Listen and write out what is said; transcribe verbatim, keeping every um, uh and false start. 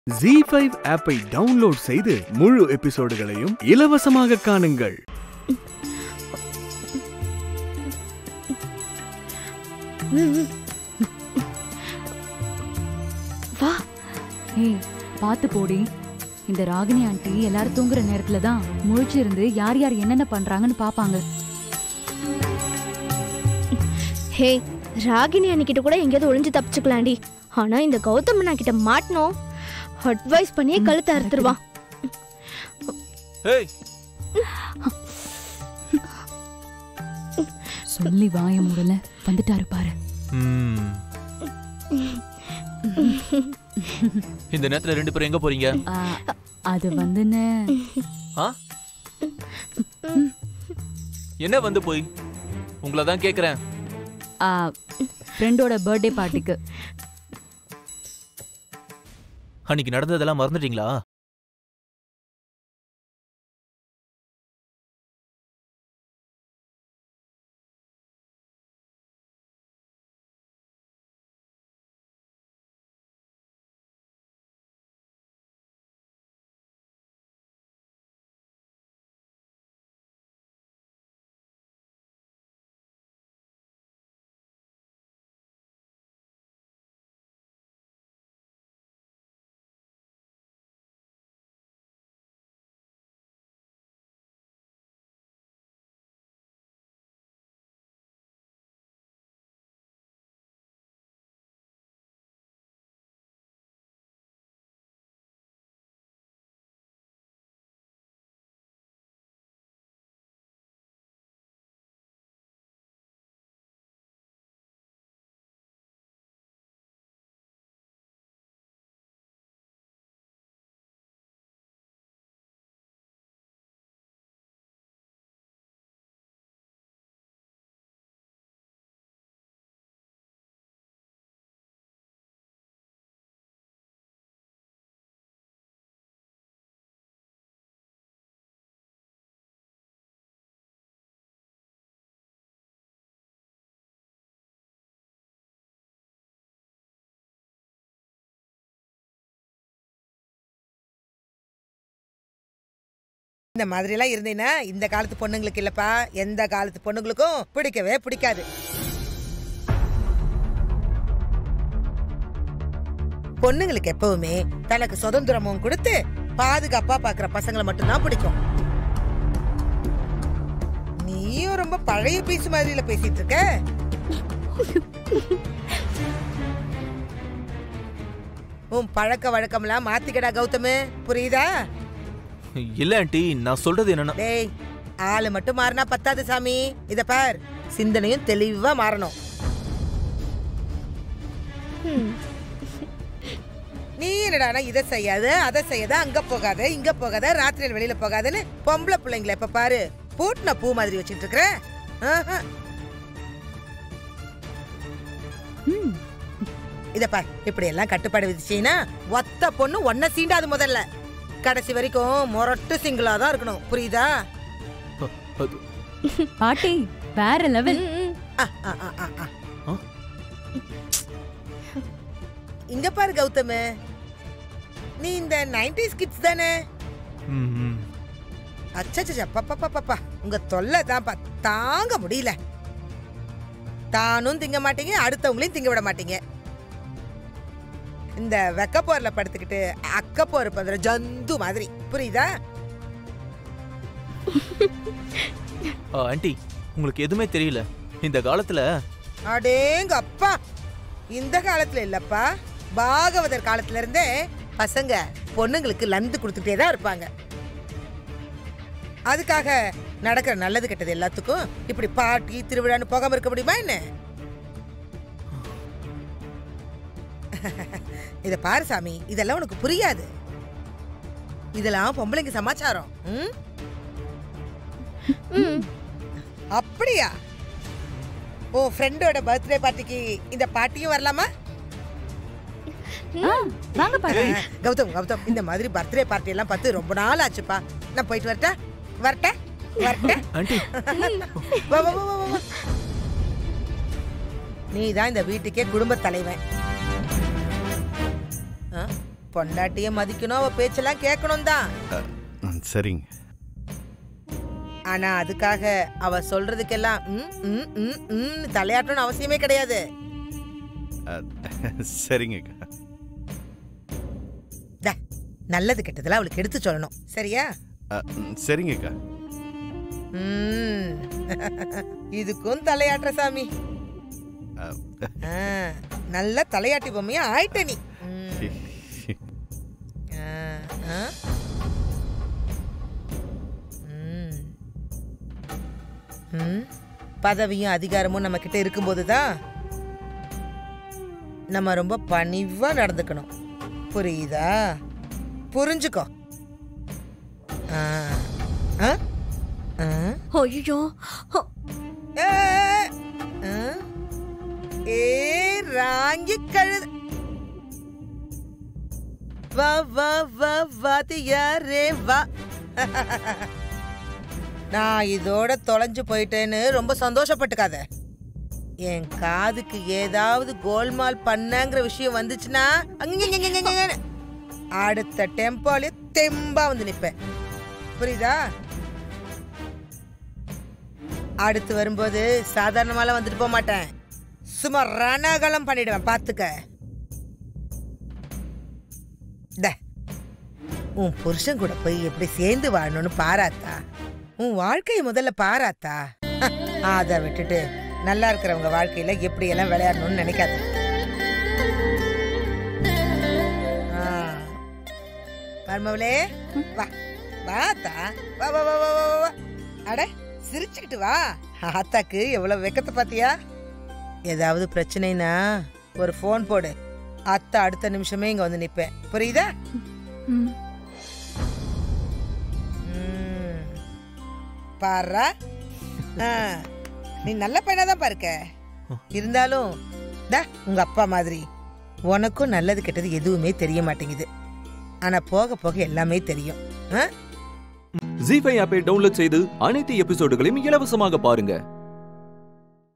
ஜீ five ஆப்பை download செய்து முழு எபிசோடுகளையும் இலவசமாக காணுங்கள். வா. ஏய், பாத்து போடி. இந்த ராகினி ஆண்டி எல்லாரும் தூங்குற நேரத்துல தான் முழிச்சிருந்து யார் யார் என்னென்ன பண்றாங்கன்னு பாப்பாங்க. ஹே, ராகினி அன்னிக்கிட்ட கூட எங்கேயாவது ஒளிஞ்சு தப்பிச்சுக்கலாண்டி. ஆனா இந்த கௌதம் அண்ணா கிட்ட மாட்டணும், அட்வைஸ் பண்ணியே கழுத்தை அறுத்துருவான். சொல்லி வாய மூடல வந்துட்டாரு பாரு. இந்த நேரத்துல ரெண்டு பேரும் எங்க போறீங்க? அது வந்துன்னு என்ன வந்து போய் உங்களை தான் கேக்குறேன். ஃப்ரெண்டோட பர்த்டே பார்ட்டிக்கு. அன்னைக்கு நடந்ததெல்லாம் மறந்துட்டீங்களா? இந்த மாதிரி எல்லாம் இருந்தீங்கன்னா இந்த காலத்து பொண்ணுங்களுக்கு இல்லப்பா, எந்த காலத்து பொண்ணுங்களுக்கும் பிடிக்கவே பிடிக்காது. பொண்ணுங்களுக்கு எப்பவுமே தனக்கு சுதந்திரமும் கொடுத்து பாதுகாப்பா பாக்குற பசங்களை மட்டும்தான் பிடிக்கும். நீயும் ரொம்ப பழைய பீஸ் மாதிரில பேசிட்டு இருக்க. உன் பழக்க வழக்கம்லாம் மாத்திக்கடா கௌதமு, புரியுதா? இல்ல ஆண்டி, நான் சொல்றது என்னன்னா, டேய், ஆளு மட்டும் மாறினா பத்தாது சாமி. இத பார், சிந்தனையும் தெளிவா மாறணும். நீ என்னடா இதை செய்யாத அதை செய்யாத, அங்க போகாத இங்க போகாத, ராத்திரியில் வெளியில போகாதுன்னு பொம்பளை பிள்ளைங்களை எப்ப பாரு பூட்டின பூ மாதிரி வச்சிட்டு இருக்கிற. இத பார், இப்படி எல்லாம் கட்டுப்பாடு விதிச்சீங்கன்னா ஒத்த பொண்ணு ஒன்ன சீண்டாது. முதல்ல கடைசி வரைக்கும் மொரட்டு சிங்கிளா தான் இருக்கணும், புரியுதா? பாட்டி வேற லெவல். இங்க பாரு கௌதம், நீ இந்த நைன்டீஸ் கிட்ஸ் தானே? அச்சச்சா, பாப்பா உங்க தொல்லை தான் தாங்க முடியல. தானும் திங்க மாட்டீங்க, அடுத்தவங்களையும் திங்க விட மாட்டீங்க. இந்த வெக்கப்போர்ல படுத்துக்கிட்டு அக்கப்போர் பண்ற ஜந்து மாதிரி, புரியுதா? ஆண்டி, உங்களுக்கு எதுவுமே தெரியல. இந்த காலத்துல அடேங்க அப்பா, இந்த காலத்துல இல்லப்பா, பாகவதர் காலத்துல இருந்தே பசங்க பொண்ணுங்களுக்கு லந்து கொடுத்துட்டே தான் இருப்பாங்க. அதுக்காக நடக்கிற நல்லது கெட்டது எல்லாத்துக்கும் இப்படி பாட்டி திருவிழான்னு போகாம இருக்க முடியுமா என்ன? இத பாரு சாமி, இதெல்லாம் உனக்கு புரியாது. இதெல்லாம் பொம்பளைங்க சமாச்சாரம். அப்படியா? ஓ, ஃப்ரெண்டோட பர்த்டே பார்ட்டிக்கு இந்த பாட்டியும் வரலாமா? வாங்க பாட்டி. கௌதம் கௌதம், இந்த மாதிரி பர்த்டே பார்ட்டி எல்லாம் பார்த்து ரொம்ப நாள் ஆச்சுப்பா. நான் போயிட்டு வரட்டா? வரட்டா? வரட்டா? நீ தான் இந்த வீட்டுக்கே குடும்ப தலைவன். பொண்டாட்டிய மதிக்கணும், அவ பேச்செல்லாம் கேட்கணும் தான். சரிங்க. ஆனா அதுக்காக அவ சொல்றதுக்கெல்லாம் தலையாட்டணும்னு அவசியமே கிடையாது. சரிங்கக்கா. நல்லது கெட்டதெல்லாம் அவளுக்கு எடுத்து சொல்லணும், சரியா? சரிங்கக்கா. இதுக்கும் தலையாட்டுற சாமி. நல்ல தலையாட்டி பொம்மையா ஆயிட்ட நீ. பதவியும் அதிகாரமும் நம்ம கிட்ட இருக்கும்போதுதான் நம்ம ரொம்ப பணிவா நடந்துக்கணும், புரியுதா? புரிஞ்சுக்கோ. ஐயோ, ஏ ராங்கி கழுத, வா வா வா வாத்தியாரே வா. நான் இதோட தொலைஞ்சு போயிட்டேன்னு ரொம்ப சந்தோஷப்பட்டுக்காத. என் காதுக்கு ஏதாவது கோல்மால் பண்ணங்கிற விஷயம் வந்துச்சுன்னா அடுத்த டெம்போல தெம்பா வந்து நிப்பேன், புரியுதா? அடுத்து வரும்போது சாதாரணமாலாம் வந்துட்டு போக மாட்டேன், சும்மா ரணகலம் பண்ணிடுவேன், பாத்துக்க. உன் புருஷன் கூட போய் எப்படி சேர்ந்து வாழணும்னு பாராத்தா? உன் வாழ்க்கையை முதல்ல பாராத்தா? அதை விட்டுட்டு நல்லா இருக்கிறவங்க வாழ்க்கையில எப்படி எல்லாம் விளையாடணும்னு நினைக்காத. மருமவளே வா வாத்தா, வா வா வா வா வா. அட சிரிச்சுக்கிட்டு வா. ஆத்தாக்கு எவ்வளவு வெக்கத்தை பாத்தியா? ஏதாவது பிரச்சனைனா ஒரு போன் போடு, அத்தை அடுத்த நிமிஷமே இங்க வந்து நிப்பேன், புரியுதா? பாரா, நீ நல்ல பையனாதான் பாருக்க. இருந்தாலும் உங்க அப்பா மாதிரி உனக்கும் நல்லது கெட்டது எதுவுமே தெரிய மாட்டேங்குது. ஆனா போக போக எல்லாமே தெரியும். ஜீ ஃபைவ் ஆப்பை டவுன்லோட் செய்து அனைத்து எபிசோடுகளையும் இலவசமாக பாருங்க.